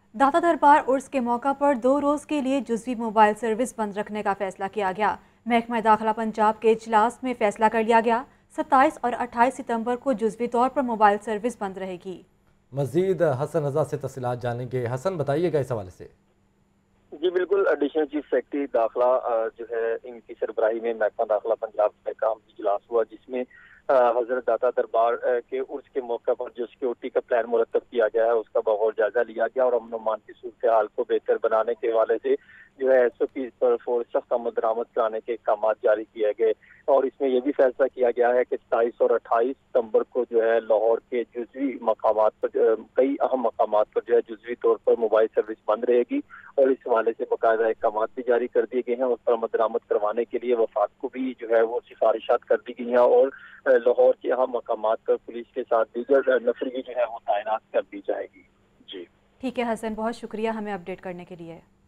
दाता दरबार उर्स के मौका पर 2 रोज़ के लिए जुज़वी मोबाइल सर्विस बंद रखने का फैसला किया गया। महकमा दाखिला पंजाब के इजलास में फैसला कर लिया गया। 27 और 28 सितंबर को जुज़वी तौर पर मोबाइल सर्विस बंद रहेगी। मज़ीद हसन रज़ा से तफसीलात जानेंगे। हसन, बताइएगा इस हवाले से। जी बिल्कुल, एडिशनल चीफ सेक्रेटरी दाखिला जो है इनकी सरबराही में महकमा दाखिला पंजाब का काम इजलास हुआ, जिसमें हजरत दाता दरबार के उर्स के मौके पर जो सिक्योरिटी का प्लान मुरतब किया गया है उसका बगौर जायजा लिया गया और अमन अमान की सूरत हाल को बेहतर बनाने के हवाले से जो है SOP पर सख्त अमल दरामद कराने के काम जारी किए गए। और इसमें यह भी फैसला किया गया है कि 27 और 28 सितंबर को जो है लाहौर के जुज़वी मकामात पर कई अहम मकामात पर जो है जुज़वी तौर पर मोबाइल सर्विस बंद रहेगी और इस हवाले से बाकायदा अहकाम भी जारी कर दिए गए हैं। उस पर अमल दरामद करवाने के लिए वफाक को भी जो है वो सिफारिशात कर दी गई हैं और लाहौर के अहम मकामात पर पुलिस के साथ दीगर नफरी जो है वो तैनात कर दी जाएगी। जी ठीक है हसन, बहुत शुक्रिया हमें अपडेट करने के लिए।